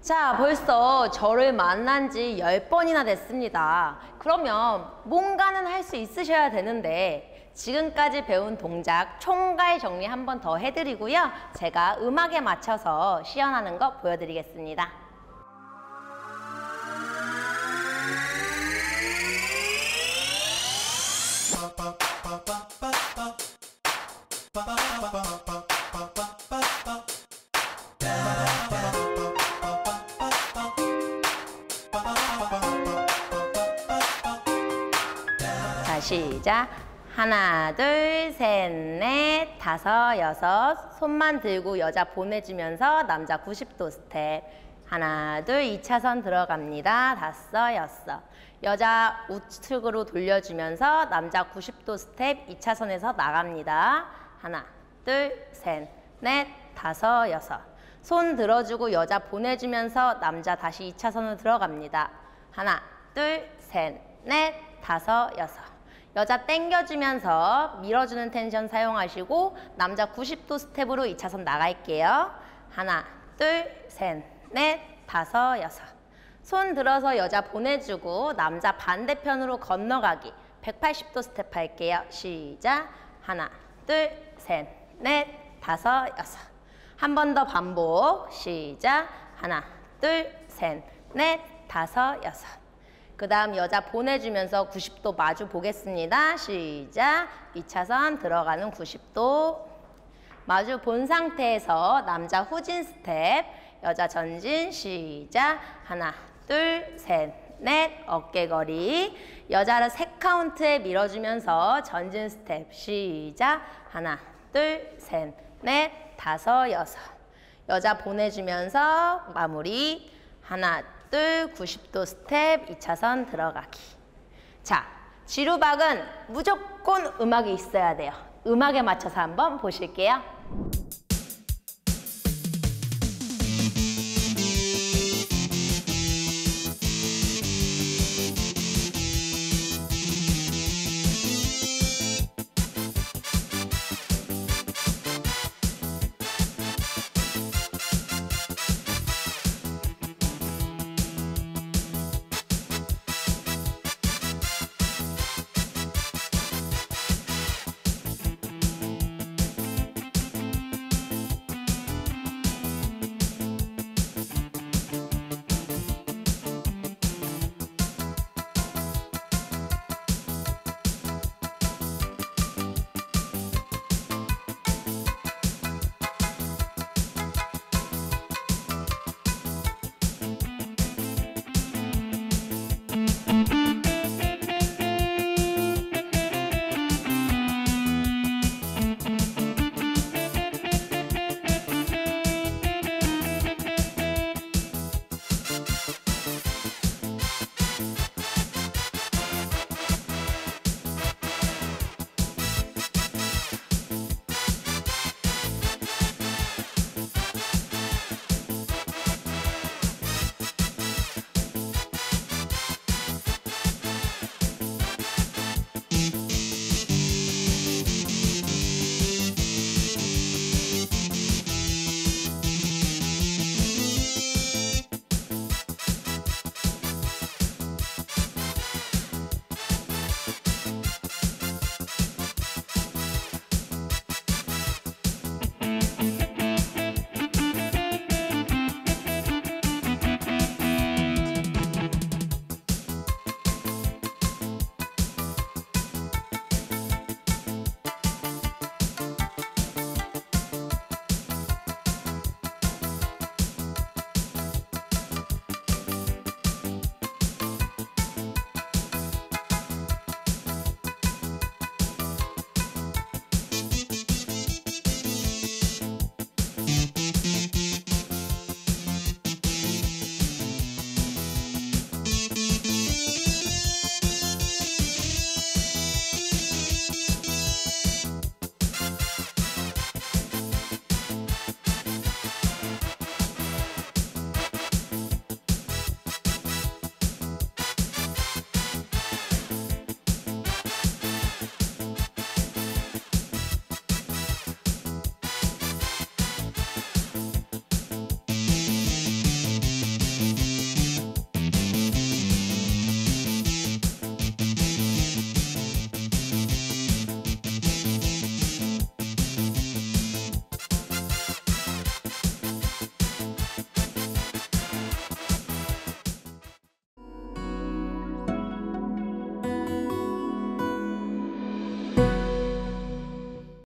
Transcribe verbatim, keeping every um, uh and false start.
자, 벌써 저를 만난 지 열 번이나 됐습니다. 그러면 뭔가는 할 수 있으셔야 되는데 지금까지 배운 동작 총괄 정리 한 번 더 해드리고요. 제가 음악에 맞춰서 시연하는 거 보여드리겠습니다. 자, 시작. 하나, 둘, 셋, 넷, 다섯, 여섯. 손만 들고 여자 보내주면서 남자 구십 도 스텝. 하나, 둘, 이 차선 들어갑니다. 다섯, 여섯. 여자 우측으로 돌려주면서 남자 구십 도 스텝 이 차선에서 나갑니다. 하나, 둘, 셋, 넷, 다섯, 여섯. 손 들어주고 여자 보내주면서 남자 다시 이 차선으로 들어갑니다. 하나, 둘, 셋, 넷, 다섯, 여섯. 여자 당겨주면서 밀어주는 텐션 사용하시고 남자 구십 도 스텝으로 이 차선 나갈게요. 하나, 둘, 셋, 넷, 다섯, 여섯. 손 들어서 여자 보내주고 남자 반대편으로 건너가기. 백팔십 도 스텝 할게요. 시작. 하나, 둘, 셋, 넷, 다섯, 여섯. 한 번 더 반복. 시작. 하나, 둘, 셋, 넷, 다섯, 여섯. 그 다음 여자 보내주면서 구십 도 마주 보겠습니다. 시작. 이 차선 들어가는 구십 도. 마주 본 상태에서 남자 후진 스텝, 여자 전진. 시작. 하나, 둘, 셋, 넷. 어깨거리. 여자를 세 카운트에 밀어주면서 전진 스텝. 시작. 하나, 둘, 셋, 넷, 다섯, 여섯. 여자 보내주면서 마무리. 하나, 둘, 구십 도 스텝, 이 차선 들어가기. 자, 지루박은 무조건 음악이 있어야 돼요. 음악에 맞춰서 한번 보실게요.